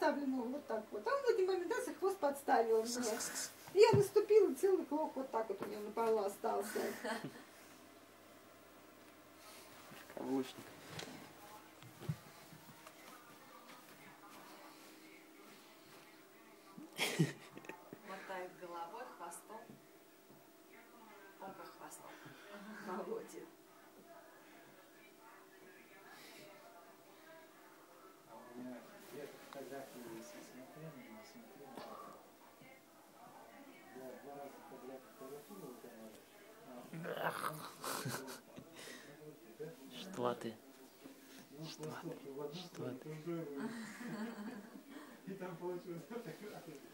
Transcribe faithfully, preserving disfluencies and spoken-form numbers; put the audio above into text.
поставлена вот так вот. А он в один момент раз и хвост подставил мне. И я наступила, и целый клок вот так вот у него на полу остался. Каблучник. Мотает головой, хвостом. Оба хвостом. Молодец. Я фотографии смотрел, не смотрел. Я два раза подряд фотографировал, Что ты? Что ты? Что ты? И там получилось фотография.